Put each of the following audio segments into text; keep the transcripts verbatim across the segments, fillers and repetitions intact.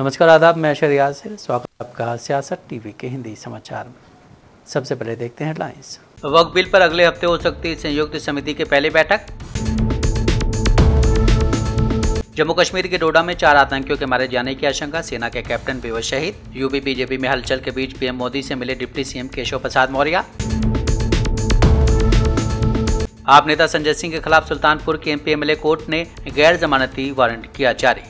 नमस्कार, आदाब। मैं शरियाज से स्वागत है आपका सियासत टीवी के हिंदी समाचार में। सबसे पहले देखते हैं हेडलाइंस। वक्फ बिल पर अगले हफ्ते हो सकती है संयुक्त समिति की पहली बैठक। जम्मू कश्मीर के डोडा में चार आतंकियों के मारे जाने की आशंका, सेना के कैप्टन बेवश शहीद। यूपी बीजेपी में हलचल के बीच पीएम मोदी से मिले डिप्टी सीएम केशव प्रसाद मौर्य। आप नेता संजय सिंह के खिलाफ सुल्तानपुर के एमपी एमएलए कोर्ट ने गैर जमानती वारंट किया जारी।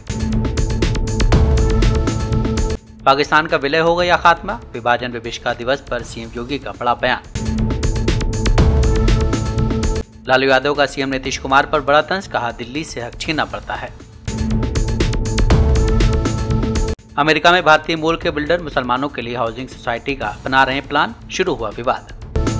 पाकिस्तान का विलय हो गया खात्मा, विभाजन विभीषिका दिवस पर सीएम योगी का बड़ा बयान। लालू यादव का सीएम नीतीश कुमार पर बड़ा तंज, कहा दिल्ली से हक छीनना पड़ता है। अमेरिका में भारतीय मूल के बिल्डर मुसलमानों के लिए हाउसिंग सोसाइटी का बना रहे प्लान, शुरू हुआ विवाद।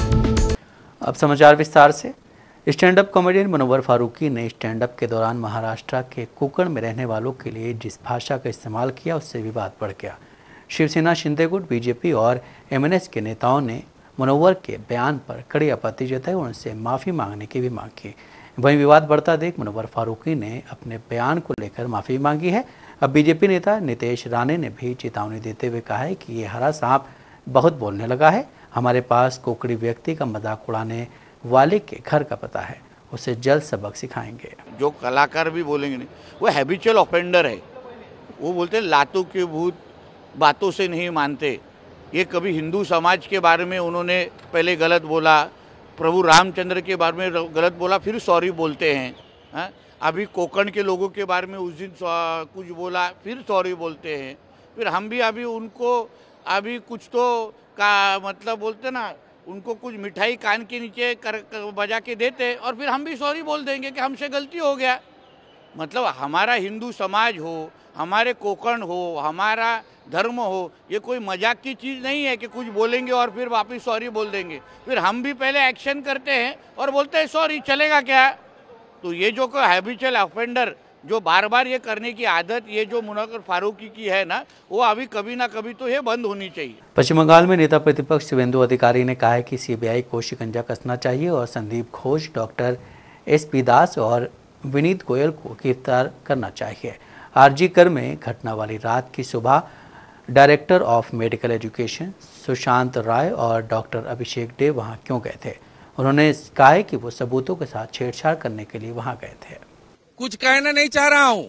अब समाचार विस्तार से। Stand up comedian Munawar Faruqui ने स्टैंड अप के दौरान महाराष्ट्र के कोकण में रहने वालों के लिए जिस भाषा का इस्तेमाल किया, उससे विवाद बढ़ गया। शिवसेना, शिंदे गुट, बीजेपी और एमएनएस के नेताओं ने मुनव्वर के बयान पर कड़ी आपत्ति जताई और उनसे माफ़ी मांगने की भी मांग की। वहीं विवाद बढ़ता देख मुनव्वर फारूकी ने अपने बयान को लेकर माफ़ी मांगी है। अब बीजेपी नेता नितेश राणे ने भी चेतावनी देते हुए कहा है कि ये हरा सांप बहुत बोलने लगा है। हमारे पास कोकड़ी व्यक्ति का मजाक उड़ाने वाले के घर का पता है, उसे जल्द सबक सिखाएंगे। जो कलाकार भी बोलेंगे नहीं, वो हैबिचुअल ऑफेंडर है। वो बोलते हैं लातों के भूत बातों से नहीं मानते। ये कभी हिंदू समाज के बारे में उन्होंने पहले गलत बोला, प्रभु रामचंद्र के बारे में गलत बोला, फिर सॉरी बोलते हैं। हा? अभी कोकण के लोगों के बारे में उस दिन कुछ बोला, फिर सॉरी बोलते हैं। फिर हम भी अभी उनको अभी कुछ तो का मतलब बोलते ना, उनको कुछ मिठाई कान के नीचे कर, कर बजा के देते और फिर हम भी सॉरी बोल देंगे कि हमसे गलती हो गया। मतलब हमारा हिंदू समाज हो, हमारे कोकण हो, हमारा धर्म हो, ये कोई मजाक की चीज़ नहीं है कि कुछ बोलेंगे और फिर वापस सॉरी बोल देंगे। फिर हम भी पहले एक्शन करते हैं और बोलते हैं सॉरी, चलेगा क्या? तो ये जो कोई हैबिचुअल ऑफेंडर जो बार बार ये करने की आदत ये जो मुनव्वर फारूकी की है ना, वो अभी कभी ना कभी तो ये बंद होनी चाहिए। पश्चिम बंगाल में नेता प्रतिपक्ष शिवेंदु अधिकारी ने कहा है कि सीबीआई को शिकंजा कसना चाहिए और Sandeep Ghosh, doctor S P Das और विनीत गोयल को गिरफ्तार करना चाहिए। आरजी कर में घटना वाली रात की सुबह director of medical education Sushant Rai और डॉक्टर अभिषेक डे वहां क्यों गए थे? उन्होंने कहा है कि वो सबूतों के साथ छेड़छाड़ करने के लिए वहां गए थे। कुछ कहना नहीं चाह रहा हूं।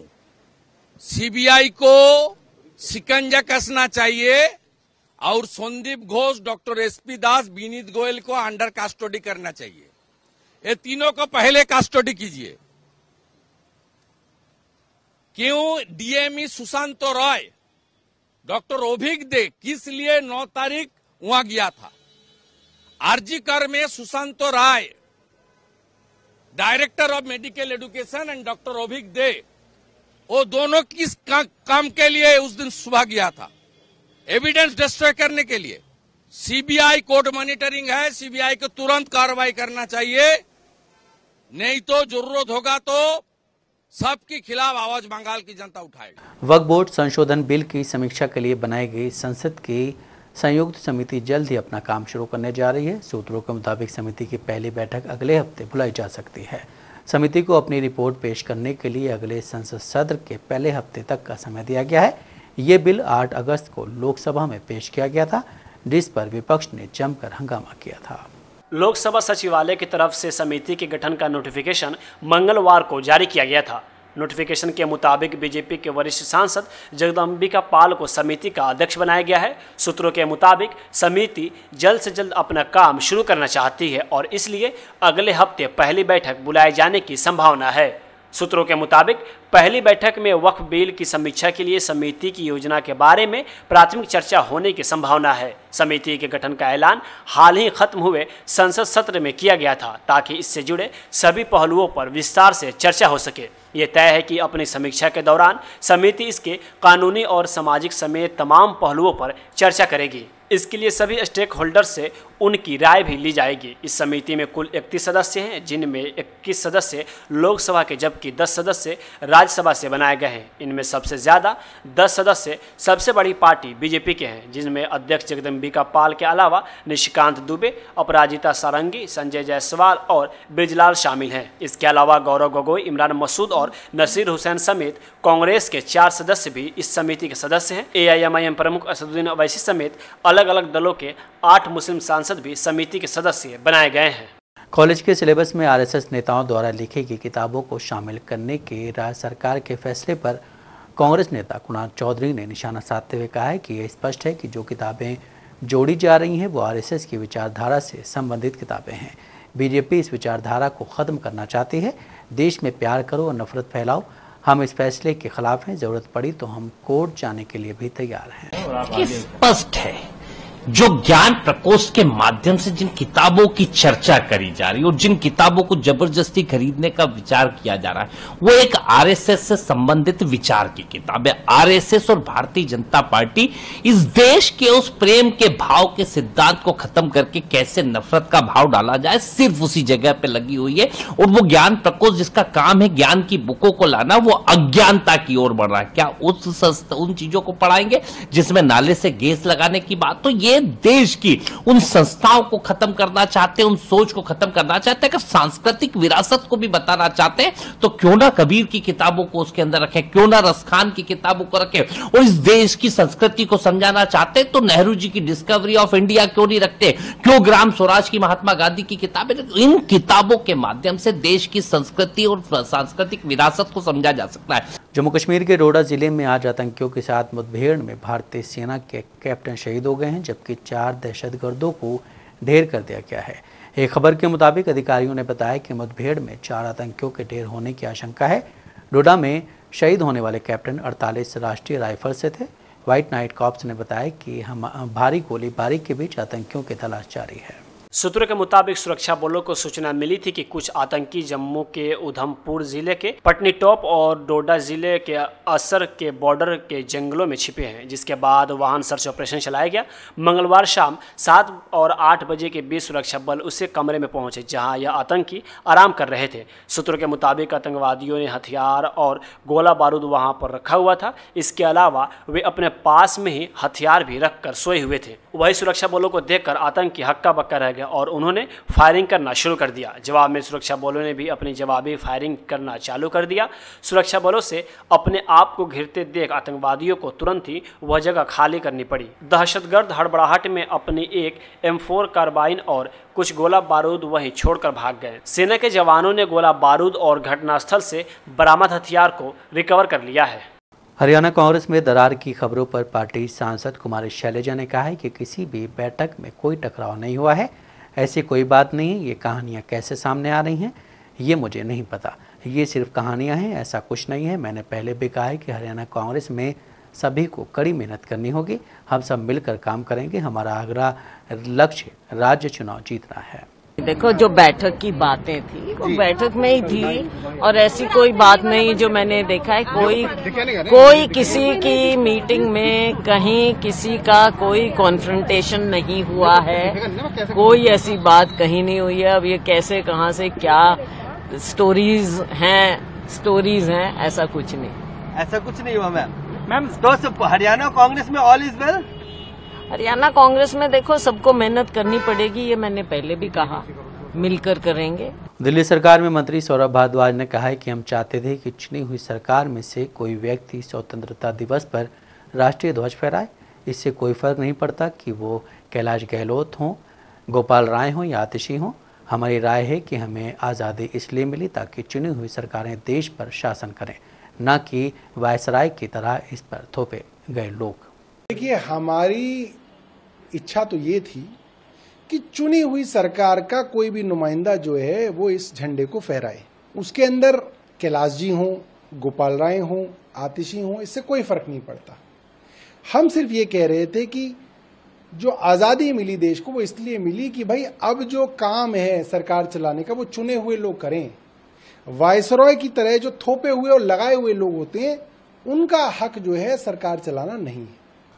सीबीआई को शिकंजा कसना चाहिए और संदीप घोष, डॉक्टर एसपी दास, विनीत गोयल को अंडर कस्टडी करना चाहिए। ये तीनों को पहले कस्टडी कीजिए। क्यों डीएमई सुशांत रॉय, डॉक्टर अभिषेक दे किस लिए नौ तारीख वहां गया था? आरजी कर में Sushant Rai, director of medical education and doctor Abhishek De, वो दोनों किस का, काम के लिए उस दिन सुबह गया था? एविडेंस डिस्ट्रॉय करने के लिए। सीबीआई कोर्ट मॉनिटरिंग है, सीबीआई को तुरंत कार्रवाई करना चाहिए, नहीं तो जरूरत होगा तो सबके खिलाफ आवाज बंगाल की जनता उठाएगी। वक्फ बोर्ड संशोधन बिल की समीक्षा के लिए बनाई गई संसद की संयुक्त समिति जल्द ही अपना काम शुरू करने जा रही है। सूत्रों के मुताबिक समिति की पहली बैठक अगले हफ्ते बुलाई जा सकती है। समिति को अपनी रिपोर्ट पेश करने के लिए अगले संसद सत्र के पहले हफ्ते तक का समय दिया गया है। ये बिल आठ अगस्त को लोकसभा में पेश किया गया था, जिस पर विपक्ष ने जमकर हंगामा किया था। लोकसभा सचिवालय की तरफ से समिति के गठन का नोटिफिकेशन मंगलवार को जारी किया गया था। नोटिफिकेशन के मुताबिक बीजेपी के वरिष्ठ सांसद जगदम्बिका पाल को समिति का अध्यक्ष बनाया गया है। सूत्रों के मुताबिक समिति जल्द से जल्द अपना काम शुरू करना चाहती है और इसलिए अगले हफ्ते पहली बैठक बुलाए जाने की संभावना है। सूत्रों के मुताबिक पहली बैठक में वक्फ बिल की समीक्षा के लिए समिति की योजना के बारे में प्राथमिक चर्चा होने की संभावना है। समिति के गठन का ऐलान हाल ही खत्म हुए संसद सत्र में किया गया था ताकि इससे जुड़े सभी पहलुओं पर विस्तार से चर्चा हो सके। ये तय है कि अपनी समीक्षा के दौरान समिति इसके कानूनी और सामाजिक समेत तमाम पहलुओं पर चर्चा करेगी। इसके लिए सभी स्टेक होल्डर से उनकी राय भी ली जाएगी। इस समिति में कुल इकतीस सदस्य हैं, जिनमें इक्कीस सदस्य लोकसभा के जबकि दस सदस्य राज्यसभा से बनाए गए हैं। इनमें सबसे ज्यादा दस सदस्य सबसे बड़ी पार्टी बीजेपी के हैं, जिनमें अध्यक्ष जगदम्बिका पाल के अलावा निशिकांत दुबे, अपराजिता सारंगी, संजय जायसवाल और ब्रिजलाल शामिल हैं। इसके अलावा गौरव गोगोई, इमरान मसूद और नसीर हुसैन समेत कांग्रेस के चार सदस्य भी इस समिति के सदस्य हैं। एआईएमआईएम प्रमुख असदुद्दीन ओवैसी समेत अलग अलग दलों के आठ मुस्लिम सांसद भी समिति के सदस्य बनाए गए हैं। कॉलेज के सिलेबस में आरएसएस नेताओं द्वारा लिखी गई किताबों को शामिल करने के राज्य सरकार के फैसले पर कांग्रेस नेता कुणाल चौधरी ने निशाना साधते हुए कहा है कि यह स्पष्ट है कि जो किताबें जोड़ी जा रही हैं वो आरएसएस की विचारधारा से संबंधित किताबें हैं। बीजेपी इस विचारधारा को खत्म करना चाहती है। देश में प्यार करो और नफरत फैलाओ। हम इस फैसले के खिलाफ हैं। जरूरत पड़ी तो हम कोर्ट जाने के लिए भी तैयार हैं। स्पष्ट है जो ज्ञान प्रकोष्ठ के माध्यम से जिन किताबों की चर्चा करी जा रही है और जिन किताबों को जबरदस्ती खरीदने का विचार किया जा रहा है वो एक आरएसएस से संबंधित विचार की किताब है। आरएसएस और भारतीय जनता पार्टी इस देश के उस प्रेम के भाव के सिद्धांत को खत्म करके कैसे नफरत का भाव डाला जाए सिर्फ उसी जगह पे लगी हुई है। और वो ज्ञान प्रकोष्ठ जिसका काम है ज्ञान की बुकों को लाना, वो अज्ञानता की ओर बढ़ रहा है। क्या उस उन चीजों को पढ़ाएंगे जिसमें नाले से गैस लगाने की बात? तो ये देश की उन संस्थाओं को खत्म करना चाहते हैं, उन सोच को खत्म करना चाहते हैं। अगर सांस्कृतिक विरासत को भी बताना चाहते हैं तो क्यों ना कबीर की किताबों को उसके अंदर रखें, क्यों ना रसखान की किताबों को रखें। और इस देश की संस्कृति को समझाना चाहते हैं तो नेहरू जी की डिस्कवरी ऑफ इंडिया क्यों नहीं रखते, क्यों ग्राम स्वराज की महात्मा गांधी की किताबें। इन किताबों के माध्यम से देश की संस्कृति और सांस्कृतिक विरासत को समझा जा सकता है। जम्मू कश्मीर के डोडा जिले में आज आतंकियों के साथ मुठभेड़ में भारतीय सेना के कैप्टन शहीद हो गए हैं, जबकि चार दहशतगर्दों को ढेर कर दिया गया है। एक खबर के मुताबिक अधिकारियों ने बताया कि मुठभेड़ में चार आतंकियों के ढेर होने की आशंका है। डोडा में शहीद होने वाले कैप्टन अड़तालीस राष्ट्रीय राइफल से थे। व्हाइट नाइट कॉर्प्स ने बताया कि हम भारी गोलीबारी के बीच आतंकियों की तलाश जारी है। सूत्रों के मुताबिक सुरक्षा बलों को सूचना मिली थी कि कुछ आतंकी जम्मू के उधमपुर जिले के पटनीटॉप और डोडा जिले के असर के बॉर्डर के जंगलों में छिपे हैं, जिसके बाद वाहन सर्च ऑपरेशन चलाया गया। मंगलवार शाम सात और आठ बजे के बीच सुरक्षा बल उसी कमरे में पहुंचे जहां यह आतंकी आराम कर रहे थे। सूत्रों के मुताबिक आतंकवादियों ने हथियार और गोला बारूद वहां पर रखा हुआ था। इसके अलावा वे अपने पास में ही हथियार भी रखकर सोए हुए थे। वही सुरक्षा बलों को देखकर आतंकी हक्का बक्का रह गया और उन्होंने फायरिंग करना शुरू कर दिया। जवाब में सुरक्षा बलों ने भी अपनी जवाबी फायरिंग करना चालू कर दिया। सुरक्षा बलों से अपने आप को घिरते देख आतंकवादियों को तुरंत ही वह जगह खाली करनी पड़ी। दहशतगर्द हड़बड़ाहट में अपनी एक एम फोर कार्बाइन और कुछ गोला बारूद वहीं छोड़कर भाग गए। सेना के जवानों ने गोला बारूद और घटनास्थल से बरामद हथियार को रिकवर कर लिया है। हरियाणा कांग्रेस में दरार की खबरों पर पार्टी सांसद कुमारी शैलजा ने कहा है कि किसी भी बैठक में कोई टकराव नहीं हुआ है। ऐसी कोई बात नहीं है। ये कहानियाँ कैसे सामने आ रही हैं ये मुझे नहीं पता। ये सिर्फ कहानियाँ हैं, ऐसा कुछ नहीं है। मैंने पहले भी कहा है कि हरियाणा कांग्रेस में सभी को कड़ी मेहनत करनी होगी। हम सब मिलकर काम करेंगे। हमारा आगरा लक्ष्य राज्य चुनाव जीतना है। देखो, जो बैठक की बातें थी वो बैठक में ही थी और ऐसी कोई बात नहीं जो मैंने देखा है। कोई कोई किसी की मीटिंग में कहीं किसी का कोई कॉन्फ्रंटेशन नहीं हुआ है। कोई ऐसी बात कहीं नहीं हुई है। अब ये कैसे कहाँ से क्या स्टोरीज हैं स्टोरीज हैं ऐसा कुछ नहीं ऐसा कुछ नहीं हुआ मैम। मैम तो हरियाणा कांग्रेस में all is well. Haryana Congress में देखो सबको मेहनत करनी पड़ेगी, ये मैंने पहले भी कहा, मिलकर करेंगे। दिल्ली सरकार में मंत्री सौरभ भारद्वाज ने कहा है कि हम चाहते थे कि चुनी हुई सरकार में से कोई व्यक्ति स्वतंत्रता दिवस पर राष्ट्रीय ध्वज फहराए। इससे कोई फर्क नहीं पड़ता कि वो कैलाश गहलोत हों, गोपाल राय हों या आतिशी हों। हमारी राय है कि हमें आज़ादी इसलिए मिली ताकि चुनी हुई सरकारें देश पर शासन करें, न कि वायसराय की तरह इस पर थोपे गए लोग। देखिए, हमारी इच्छा तो ये थी कि चुनी हुई सरकार का कोई भी नुमाइंदा जो है वो इस झंडे को फहराए। उसके अंदर कैलाश जी हों, गोपाल राय हों, आतिशी हों, इससे कोई फर्क नहीं पड़ता। हम सिर्फ ये कह रहे थे कि जो आज़ादी मिली देश को वो इसलिए मिली कि भाई अब जो काम है सरकार चलाने का वो चुने हुए लोग करें। वायसरॉय की तरह जो थोपे हुए और लगाए हुए लोग होते हैं उनका हक जो है सरकार चलाना नहीं है।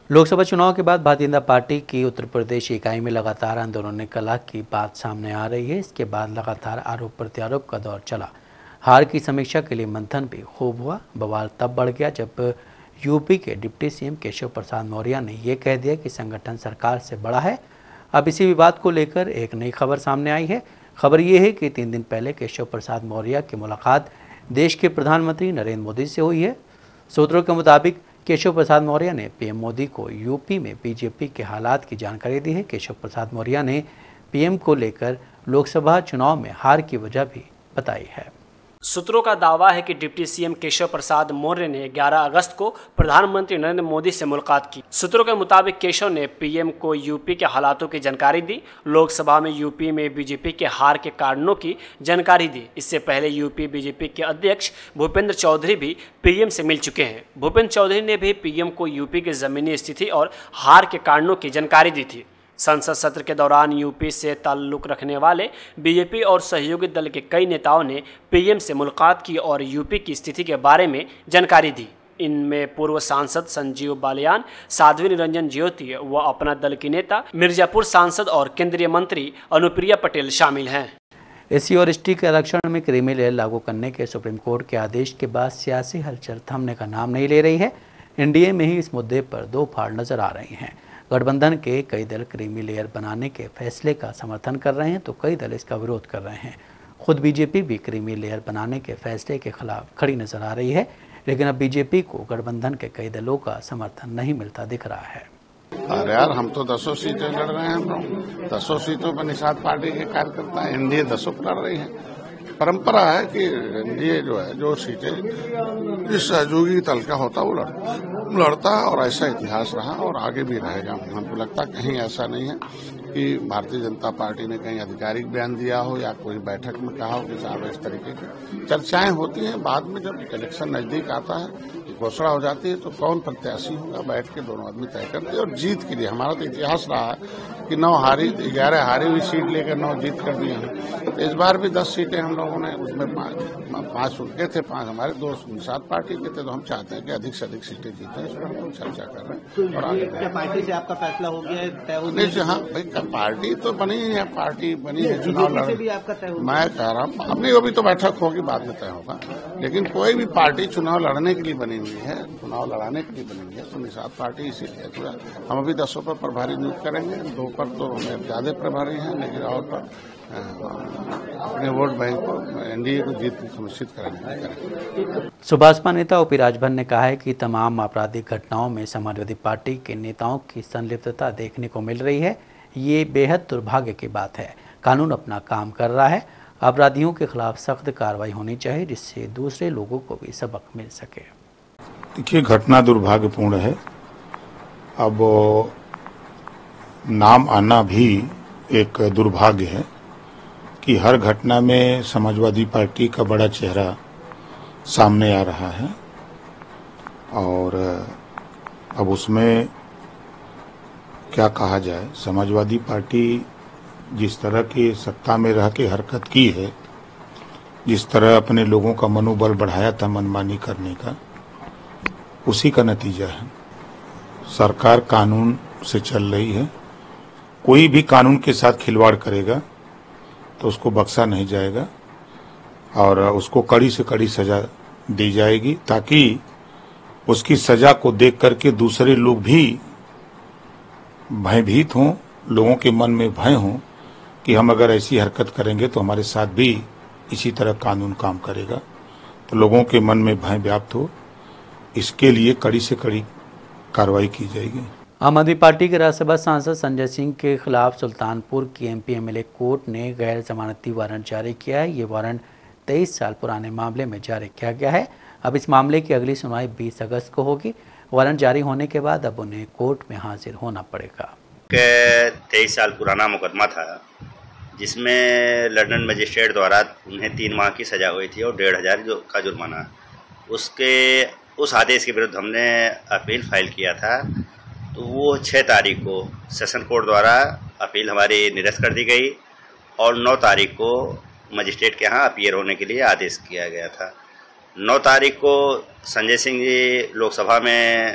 लोकसभा चुनाव के बाद भारतीय जनता पार्टी की उत्तर प्रदेश इकाई में लगातार आंदोलन कला की बात सामने आ रही है। इसके बाद लगातार आरोप प्रत्यारोप का दौर चला। हार की समीक्षा के लिए मंथन भी खूब हुआ। बवाल तब बढ़ गया जब यूपी के डिप्टी सीएम केशव प्रसाद मौर्य ने यह कह दिया कि संगठन सरकार से बड़ा है। अब इसी विवाद को लेकर एक नई खबर सामने आई है। खबर ये है कि तीन दिन पहले केशव प्रसाद मौर्य की मुलाकात देश के प्रधानमंत्री नरेंद्र मोदी से हुई है। सूत्रों के मुताबिक केशव प्रसाद मौर्य ने पीएम मोदी को यूपी में बीजेपी के हालात की जानकारी दी है। केशव प्रसाद मौर्य ने पीएम को लेकर लोकसभा चुनाव में हार की वजह भी बताई है। सूत्रों का दावा है कि डिप्टी सीएम केशव प्रसाद मौर्य ने ग्यारह अगस्त को प्रधानमंत्री नरेंद्र मोदी से मुलाकात की। सूत्रों के मुताबिक केशव ने पीएम को यूपी के हालातों की जानकारी दी। लोकसभा में यूपी में बीजेपी के हार के कारणों की जानकारी दी। इससे पहले यूपी बीजेपी के अध्यक्ष भूपेंद्र चौधरी भी पीएम से मिल चुके हैं। भूपेंद्र चौधरी ने भी पीएम को यूपी की जमीनी स्थिति और हार के कारणों की जानकारी दी थी। संसद सत्र के दौरान यूपी से ताल्लुक रखने वाले बीजेपी और सहयोगी दल के कई नेताओं ने पीएम से मुलाकात की और यूपी की स्थिति के बारे में जानकारी दी। इनमें पूर्व सांसद संजीव बालियान, साध्वी निरंजन ज्योति व अपना दल की नेता मिर्जापुर सांसद और केंद्रीय मंत्री अनुप्रिया पटेल शामिल हैं। एससी और एसटी के आरक्षण में क्रीमी लेयर लागू करने के सुप्रीम कोर्ट के आदेश के बाद सियासी हलचल थमने का नाम नहीं ले रही है। एनडीए में ही इस मुद्दे पर दो फाड़ नजर आ रही हैं। गठबंधन के कई दल क्रीमी लेयर बनाने के फैसले का समर्थन कर रहे हैं तो कई दल इसका विरोध कर रहे हैं। खुद बीजेपी भी क्रीमी लेयर बनाने के फैसले के खिलाफ खड़ी नजर आ रही है, लेकिन अब बीजेपी को गठबंधन के कई दलों का समर्थन नहीं मिलता दिख रहा है। अरे यार, हम तो दसों सीटें लड़ रहे हैं। हम लोग दसों सीटों पर निषाद पार्टी के कार्यकर्ता एनडीए दसों लड़ रही है। परंपरा है कि एनडीए जो है जो सीटें जिस सहयोगी दल का होता वो लड़, लड़ता है और ऐसा इतिहास रहा और आगे भी रहेगा। हमको लगता कहीं ऐसा नहीं है कि भारतीय जनता पार्टी ने कहीं आधिकारिक बयान दिया हो या कोई बैठक में कहा हो कि साहब इस तरीके की चर्चाएं होती हैं। बाद में जब इलेक्शन नजदीक आता है, घोषणा हो जाती है तो कौन प्रत्याशी होगा बैठ के दोनों आदमी तय करते हैं। और जीत के लिए हमारा तो इतिहास रहा है कि नौ हारी ग्यारह हारी हुई सीट लेकर नौ जीत कर दिए हैं। तो इस बार भी दस सीटें हम लोगों ने, उसमें पांच उनके थे, पांच हमारे, दो निषाद पार्टी के थे। तो हम चाहते हैं कि अधिक से अधिक सीटें जीतें। इस पर हम लोग चर्चा कर रहे हैं और आगे पार्टी से आपका फैसला हो गया है, तय हो गया? हाँ भाई, पार्टी तो बनी है, पार्टी बनी है, चुनाव लड़ भी आपका तय हो। मैं कह रहा हूँ अपनी अभी तो बैठक होगी, बाद में तय होगा। लेकिन कोई भी पार्टी चुनाव लड़ने के लिए बनी हुई है, चुनाव लड़ाने के लिए बनी हुई है, तो निषाद पार्टी इसीलिए तो हम अभी दसों पर प्रभारी नियुक्त करेंगे। दो पर तो हमें ज्यादा प्रभारी हैं, लेकिन और पर अपने वोट बैंक को एनडीए को जीत सुनिश्चित करेंगे। सुभाषपा नेता ओपी राजभर ने कहा है कि तमाम आपराधिक घटनाओं में समाजवादी पार्टी के नेताओं की संलिप्तता देखने को मिल रही है। ये बेहद दुर्भाग्य की बात है। कानून अपना काम कर रहा है। अपराधियों के खिलाफ सख्त कार्रवाई होनी चाहिए, जिससे दूसरे लोगों को भी सबक मिल सके। देखिए, घटना दुर्भाग्यपूर्ण है। अब नाम आना भी एक दुर्भाग्य है कि हर घटना में समाजवादी पार्टी का बड़ा चेहरा सामने आ रहा है और अब उसमें क्या कहा जाए। समाजवादी पार्टी जिस तरह की सत्ता में रह के हरकत की है, जिस तरह अपने लोगों का मनोबल बढ़ाया था मनमानी करने का, उसी का नतीजा है। सरकार कानून से चल रही है। कोई भी कानून के साथ खिलवाड़ करेगा तो उसको बख्शा नहीं जाएगा और उसको कड़ी से कड़ी सजा दी जाएगी, ताकि उसकी सजा को देख करके दूसरे लोग भी भयभीत हों, लोगों के मन में भय हो कि हम अगर ऐसी हरकत करेंगे तो हमारे साथ भी इसी तरह कानून काम करेगा। तो लोगों के मन में भय व्याप्त हो, इसके लिए कड़ी से कड़ी कार्रवाई की जाएगी। आम आदमी पार्टी के राज्यसभा सांसद संजय सिंह के खिलाफ सुल्तानपुर की एमपी एमएलए कोर्ट ने गैर जमानती वारंट जारी किया है। ये वारंट तेईस साल पुराने मामले में जारी किया गया है। अब इस मामले की अगली सुनवाई बीस अगस्त को होगी। वारंट जारी होने के बाद अब उन्हें कोर्ट में हाजिर होना पड़ेगा। तेईस साल पुराना मुकदमा था जिसमें लंदन मजिस्ट्रेट द्वारा उन्हें तीन माह की सजा हुई थी और डेढ़ हजार का जुर्माना। उसके उस आदेश के विरुद्ध हमने अपील फाइल किया था, तो वो छः तारीख को सेशन कोर्ट द्वारा अपील हमारी निरस्त कर दी गई और नौ तारीख को मजिस्ट्रेट के यहाँ अपीयर होने के लिए आदेश किया गया था। नौ तारीख को संजय सिंह जी लोकसभा में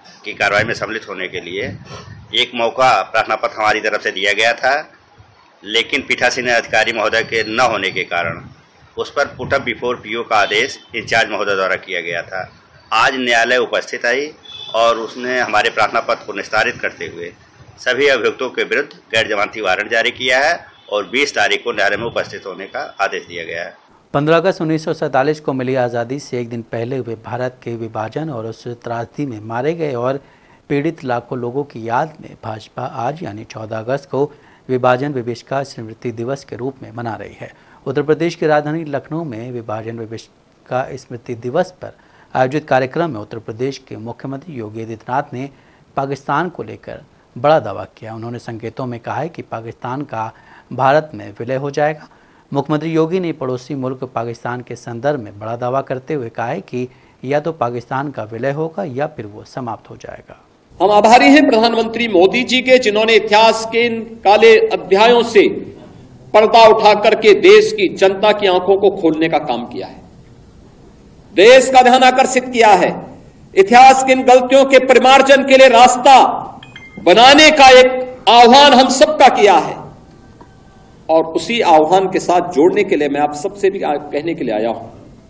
की कार्रवाई में सम्मिलित होने के लिए एक मौका प्रार्थना पत्र हमारी तरफ से दिया गया था, लेकिन पीठासीन अधिकारी महोदय के न होने के कारण उस पर पुट अप बिफोर पीओ का आदेश इंचार्ज महोदय द्वारा किया गया था। आज न्यायालय उपस्थित आई और उसने हमारे प्रार्थना पत्र को निस्तारित करते हुए सभी अभियुक्तों के विरुद्ध गैर जमानती वारंट जारी किया है और बीस तारीख को न्यायालय में उपस्थित होने का आदेश दिया गया है। पंद्रह अगस्त उन्नीस सौ सैंतालीस को मिली आज़ादी से एक दिन पहले हुए भारत के विभाजन और उस त्रासदी में मारे गए और पीड़ित लाखों लोगों की याद में भाजपा आज यानी चौदह अगस्त को विभाजन विभीषिका स्मृति दिवस के रूप में मना रही है। उत्तर प्रदेश की राजधानी लखनऊ में विभाजन विभीषिका स्मृति दिवस पर आयोजित कार्यक्रम में उत्तर प्रदेश के मुख्यमंत्री योगी आदित्यनाथ ने पाकिस्तान को लेकर बड़ा दावा किया। उन्होंने संकेतों में कहा है कि पाकिस्तान का भारत में विलय हो जाएगा। मुख्यमंत्री योगी ने पड़ोसी मुल्क पाकिस्तान के संदर्भ में बड़ा दावा करते हुए कहा है कि या तो पाकिस्तान का विलय होगा या फिर वो समाप्त हो जाएगा। हम आभारी हैं प्रधानमंत्री मोदी जी के, जिन्होंने इतिहास के इन काले अध्यायों से पर्दा उठा करके देश की जनता की आंखों को खोलने का काम किया है, देश का ध्यान आकर्षित किया है, इतिहास की इन गलतियों के परिमार्जन के लिए रास्ता बनाने का एक आह्वान हम सबका किया है और उसी आह्वान के साथ जोड़ने के लिए मैं आप सबसे भी कहने के लिए आया हूं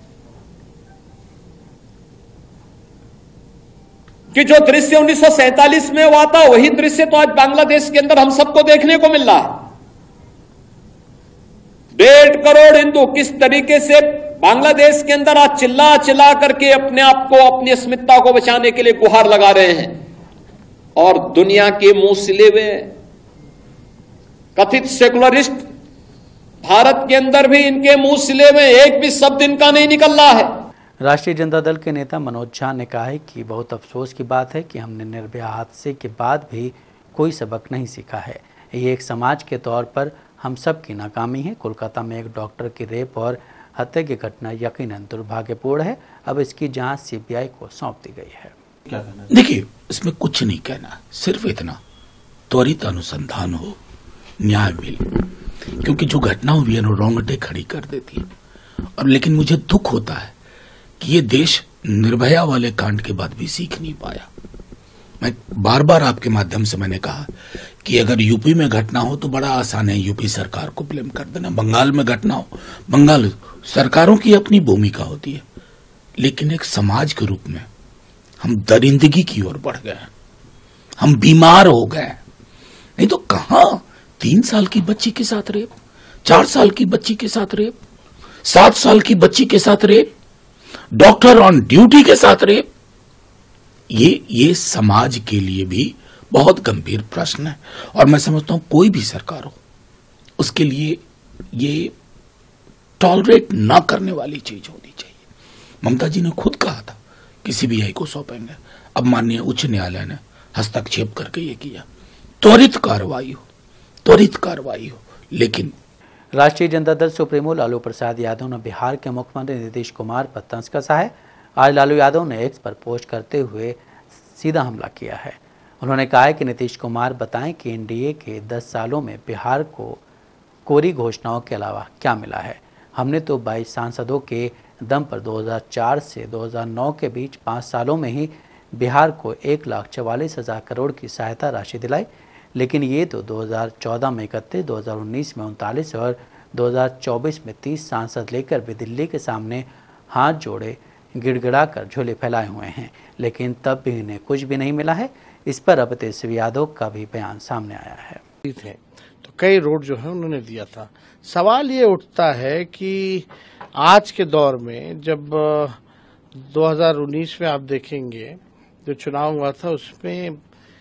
कि जो दृश्य उन्नीस सौ सैंतालीस में हुआ था वही दृश्य तो आज बांग्लादेश के अंदर हम सबको देखने को मिल रहा है। डेढ़ करोड़ हिंदू किस तरीके से बांग्लादेश के अंदर आज चिल्ला चिल्ला करके अपने आप को, अपनी अस्मिता को बचाने के लिए गुहार लगा रहे हैं और दुनिया के मुंह सिले हुए कथित सेकुलरिस्ट भारत के अंदर भी इनके मुंह सिले हुए एक भी शब्द इनका नहीं निकल रहा है। राष्ट्रीय जनता दल के नेता मनोज झा ने कहा है कि बहुत अफसोस की बात है कि हमने निर्भया हादसे के बाद भी कोई सबक नहीं सीखा है। ये एक समाज के तौर पर हम सब की नाकामी है। कोलकाता में एक डॉक्टर की रेप और हत्या की घटना यकीनन दुर्भाग्यपूर्ण है। अब इसकी जांच सीबीआई को सौंप दी गई है। क्या कहना? देखिए, इसमें कुछ नहीं कहना, सिर्फ इतना त्वरित अनुसंधान हो, न्याय मिले, क्योंकि जो घटना हुई है ना रोंगटे खड़ी कर देती है। और लेकिन मुझे दुख होता है कि ये देश निर्भया वाले कांड के बाद भी सीख नहीं पाया। मैं बार बार आपके माध्यम से मैंने कहा कि अगर यूपी में घटना हो तो बड़ा आसान है यूपी सरकार को ब्लेम कर देना, बंगाल में घटना हो, बंगाल सरकारों की अपनी भूमिका होती है, लेकिन एक समाज के रूप में हम दरिंदगी की ओर बढ़ गए, हम बीमार हो गए। नहीं तो कहां तीन साल की बच्ची के साथ रेप, चार साल की बच्ची के साथ रेप, सात साल की बच्ची के साथ रेप, डॉक्टर ऑन ड्यूटी के साथ रेप। ये ये समाज के लिए भी बहुत गंभीर प्रश्न है और मैं समझता हूं कोई भी सरकार हो उसके लिए ये टॉलरेट ना करने वाली चीज होनी चाहिए। ममता जी ने खुद कहा था कि सीबीआई को सौंपेंगे, अब माननीय उच्च न्यायालय ने हस्तक्षेप करके ये किया। त्वरित कार्रवाई हो, त्वरित कार्रवाई हो। लेकिन राष्ट्रीय जनता दल सुप्रीमो लालू प्रसाद यादव ने बिहार के मुख्यमंत्री नीतीश कुमार पर तंज कसा है। आज लालू यादव ने एक्स पर पोस्ट करते हुए सीधा हमला किया है। उन्होंने कहा है कि नीतीश कुमार बताएं कि एनडीए के दस सालों में बिहार को कोरी घोषणाओं के अलावा क्या मिला है। हमने तो बाईस सांसदों के दम पर दो हज़ार चार से दो हज़ार नौ के बीच पाँच सालों में ही बिहार को एक लाख चवालीस हज़ार करोड़ की सहायता राशि दिलाई, लेकिन ये तो दो हज़ार चौदह में इकतीस, दो हज़ार उन्नीस में उनतालीस और दो हज़ार चौबीस में तीस सांसद लेकर भी दिल्ली के सामने हाथ जोड़े गिड़गिड़ाकर झोले फैलाए हुए हैं, लेकिन तब भी इन्हें कुछ भी नहीं मिला है। इस पर अब तेजस्वी यादव का भी बयान सामने आया है। तो कई रोड जो है उन्होंने दिया था। सवाल ये उठता है कि आज के दौर में जब दो हज़ार उन्नीस में आप देखेंगे जो चुनाव हुआ था उसमें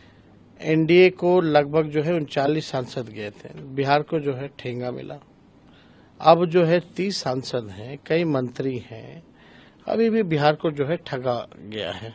एनडीए को लगभग जो है उनचालीस सांसद गए थे, बिहार को जो है ठेंगा मिला। अब जो है तीस सांसद हैं, कई मंत्री हैं, अभी भी बिहार को जो है ठगा गया है।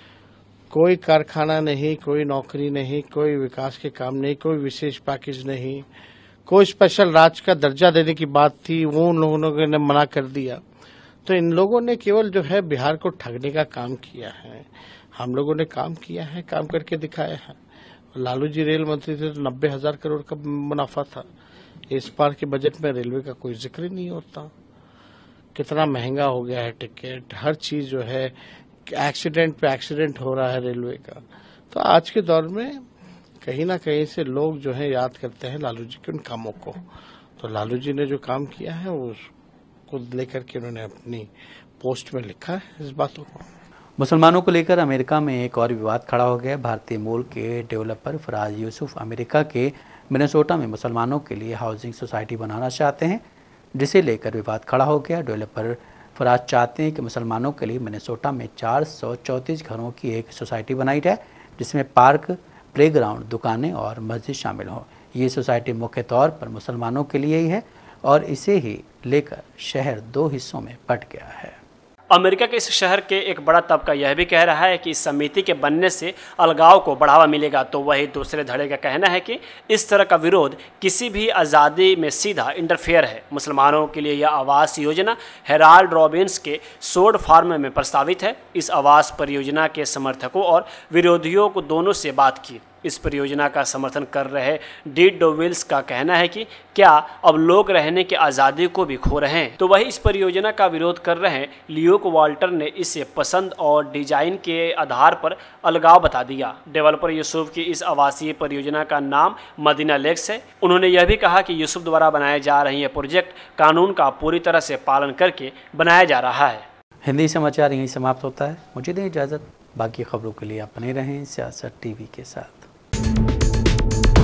कोई कारखाना नहीं, कोई नौकरी नहीं, कोई विकास के काम नहीं, कोई विशेष पैकेज नहीं, कोई स्पेशल राज्य का दर्जा देने की बात थी, वो उन लोगों ने मना कर दिया। तो इन लोगों ने केवल जो है बिहार को ठगने का काम किया है। हम लोगों ने काम किया है, काम करके दिखाया है। लालू जी रेल मंत्री थे तो नब्बे हजार करोड़ का मुनाफा था। इस बार के बजट में रेलवे का कोई जिक्र नहीं होता। कितना महंगा हो गया है टिकट, हर चीज जो है एक्सीडेंट पे एक्सीडेंट हो रहा है रेलवे का। तो आज के दौर में कहीं ना कहीं से लोग जो है याद करते हैं लालू जी के उन कामों को। तो लालू जी ने जो काम किया है उसको लेकर के उन्होंने अपनी पोस्ट में लिखा है इस बातों को। मुसलमानों को लेकर अमेरिका में एक और विवाद खड़ा हो गया। भारतीय मूल के डेवलपर फराज यूसुफ अमेरिका के मिनेसोटा में मुसलमानों के लिए हाउसिंग सोसाइटी बनाना चाहते हैं, जिसे लेकर विवाद खड़ा हो गया। डेवलपर फराज चाहते हैं कि मुसलमानों के लिए मिनेसोटा में चार सौ चौंतीस घरों की एक सोसाइटी बनाई जाए, जिसमें पार्क, प्लेग्राउंड, दुकानें और मस्जिद शामिल हों। ये सोसाइटी मुख्य तौर पर मुसलमानों के लिए ही है और इसे ही लेकर शहर दो हिस्सों में बंट गया है। अमेरिका के इस शहर के एक बड़ा तबका यह भी कह रहा है कि इस समिति के बनने से अलगाव को बढ़ावा मिलेगा, तो वही दूसरे धड़े का कहना है कि इस तरह का विरोध किसी भी आज़ादी में सीधा इंटरफेयर है। मुसलमानों के लिए यह आवास योजना हेराल्ड रॉबिन्स के सोड फार्म में प्रस्तावित है। इस आवास परियोजना के समर्थकों और विरोधियों को दोनों से बात की। इस परियोजना का समर्थन कर रहे डी डोविल्स का कहना है कि क्या अब लोग रहने की आज़ादी को भी खो रहे हैं, तो वही इस परियोजना का विरोध कर रहे ल्यूक वाल्टर ने इसे पसंद और डिजाइन के आधार पर अलगाव बता दिया। डेवलपर यूसुफ की इस आवासीय परियोजना का नाम मदीना लेक्स है। उन्होंने यह भी कहा कि यूसुफ द्वारा बनाए जा रही यह प्रोजेक्ट कानून का पूरी तरह से पालन करके बनाया जा रहा है। हिंदी समाचार यहीं समाप्त होता है। मुझे दें इजाज़त। बाकी खबरों के लिए आप बने रहें सियासत टीवी के साथ।